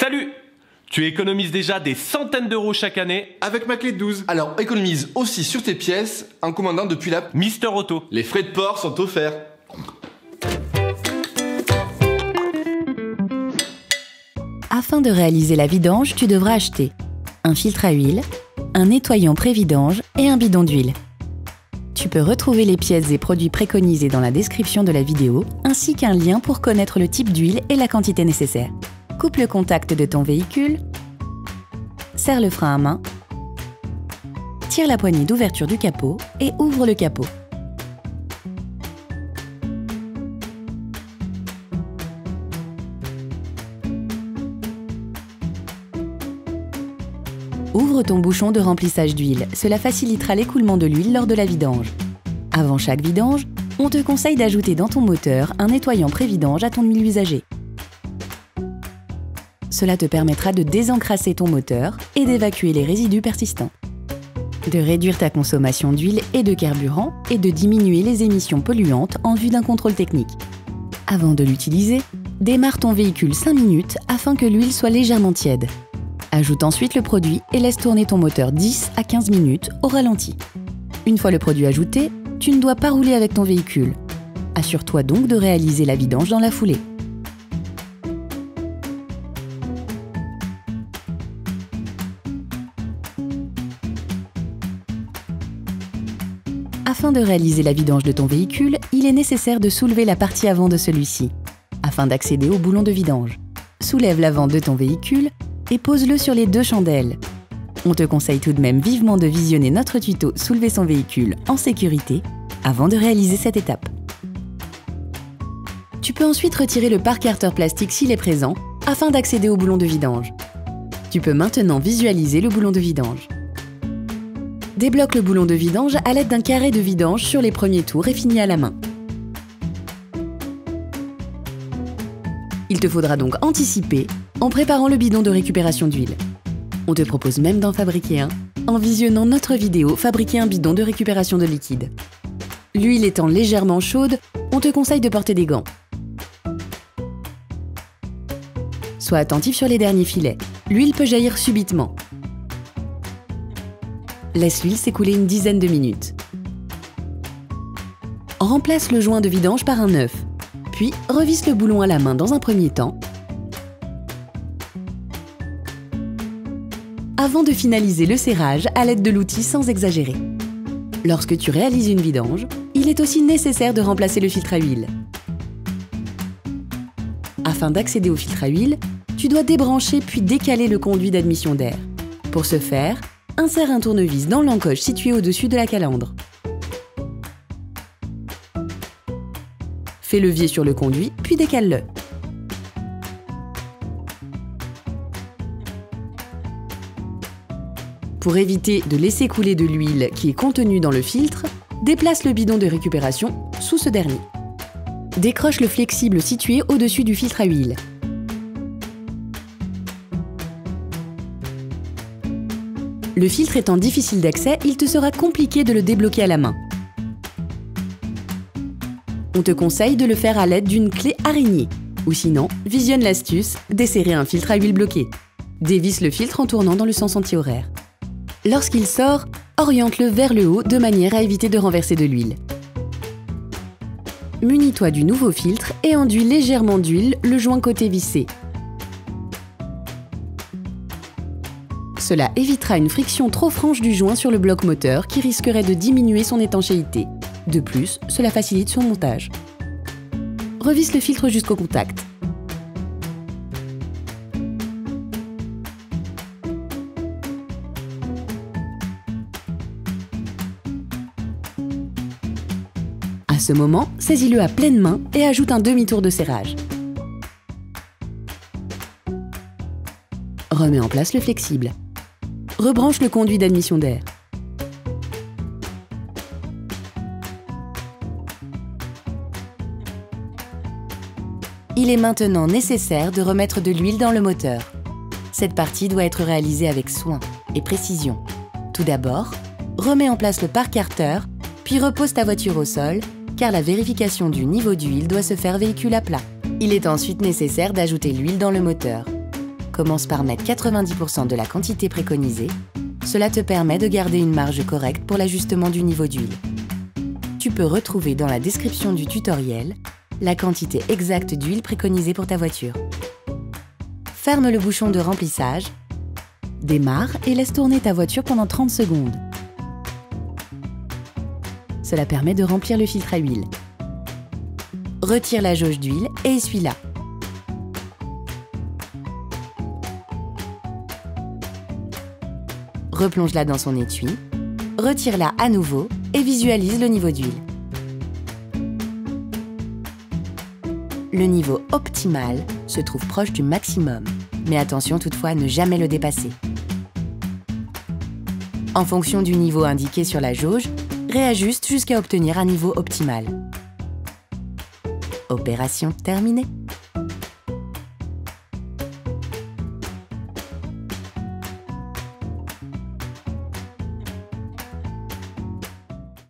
Salut! Tu économises déjà des centaines d'euros chaque année avec ma clé de 12. Alors économise aussi sur tes pièces en commandant depuis l'app Mister Auto. Les frais de port sont offerts. Afin de réaliser la vidange, tu devras acheter un filtre à huile, un nettoyant pré-vidange et un bidon d'huile. Tu peux retrouver les pièces et produits préconisés dans la description de la vidéo, ainsi qu'un lien pour connaître le type d'huile et la quantité nécessaire. Coupe le contact de ton véhicule, serre le frein à main, tire la poignée d'ouverture du capot et ouvre le capot. Ouvre ton bouchon de remplissage d'huile, cela facilitera l'écoulement de l'huile lors de la vidange. Avant chaque vidange, on te conseille d'ajouter dans ton moteur un nettoyant pré-vidange à ton huile usagée. Cela te permettra de désencrasser ton moteur et d'évacuer les résidus persistants, de réduire ta consommation d'huile et de carburant et de diminuer les émissions polluantes en vue d'un contrôle technique. Avant de l'utiliser, démarre ton véhicule 5 minutes afin que l'huile soit légèrement tiède. Ajoute ensuite le produit et laisse tourner ton moteur 10 à 15 minutes au ralenti. Une fois le produit ajouté, tu ne dois pas rouler avec ton véhicule. Assure-toi donc de réaliser la vidange dans la foulée. Afin de réaliser la vidange de ton véhicule, il est nécessaire de soulever la partie avant de celui-ci, afin d'accéder au boulon de vidange. Soulève l'avant de ton véhicule et pose-le sur les deux chandelles. On te conseille tout de même vivement de visionner notre tuto « Soulever son véhicule en sécurité » avant de réaliser cette étape. Tu peux ensuite retirer le parc-carter plastique s'il est présent, afin d'accéder au boulon de vidange. Tu peux maintenant visualiser le boulon de vidange. Débloque le boulon de vidange à l'aide d'un carré de vidange sur les premiers tours et finis à la main. Il te faudra donc anticiper en préparant le bidon de récupération d'huile. On te propose même d'en fabriquer un en visionnant notre vidéo « Fabriquer un bidon de récupération de liquide ». L'huile étant légèrement chaude, on te conseille de porter des gants. Sois attentif sur les derniers filets. L'huile peut jaillir subitement. Laisse l'huile s'écouler une dizaine de minutes. Remplace le joint de vidange par un œuf, puis revisse le boulon à la main dans un premier temps, avant de finaliser le serrage à l'aide de l'outil sans exagérer. Lorsque tu réalises une vidange, il est aussi nécessaire de remplacer le filtre à huile. Afin d'accéder au filtre à huile, tu dois débrancher puis décaler le conduit d'admission d'air. Pour ce faire, insère un tournevis dans l'encoche située au-dessus de la calandre. Fais levier sur le conduit, puis décale-le. Pour éviter de laisser couler de l'huile qui est contenue dans le filtre, déplace le bidon de récupération sous ce dernier. Décroche le flexible situé au-dessus du filtre à huile. Le filtre étant difficile d'accès, il te sera compliqué de le débloquer à la main. On te conseille de le faire à l'aide d'une clé araignée. Ou sinon, visionne l'astuce, desserrer un filtre à huile bloqué. Dévisse le filtre en tournant dans le sens anti-horaire. Lorsqu'il sort, oriente-le vers le haut de manière à éviter de renverser de l'huile. Munis-toi du nouveau filtre et enduis légèrement d'huile le joint côté vissé. Cela évitera une friction trop franche du joint sur le bloc moteur qui risquerait de diminuer son étanchéité. De plus, cela facilite son montage. Revisse le filtre jusqu'au contact. À ce moment, saisis-le à pleine main et ajoute un demi-tour de serrage. Remets en place le flexible. Rebranche le conduit d'admission d'air. Il est maintenant nécessaire de remettre de l'huile dans le moteur. Cette partie doit être réalisée avec soin et précision. Tout d'abord, remets en place le parc-carter, puis repose ta voiture au sol, car la vérification du niveau d'huile doit se faire véhicule à plat. Il est ensuite nécessaire d'ajouter l'huile dans le moteur. Commence par mettre 90% de la quantité préconisée. Cela te permet de garder une marge correcte pour l'ajustement du niveau d'huile. Tu peux retrouver dans la description du tutoriel la quantité exacte d'huile préconisée pour ta voiture. Ferme le bouchon de remplissage, démarre et laisse tourner ta voiture pendant 30 secondes. Cela permet de remplir le filtre à huile. Retire la jauge d'huile et essuie-la. Replonge-la dans son étui, retire-la à nouveau et visualise le niveau d'huile. Le niveau optimal se trouve proche du maximum, mais attention toutefois à ne jamais le dépasser. En fonction du niveau indiqué sur la jauge, réajuste jusqu'à obtenir un niveau optimal. Opération terminée.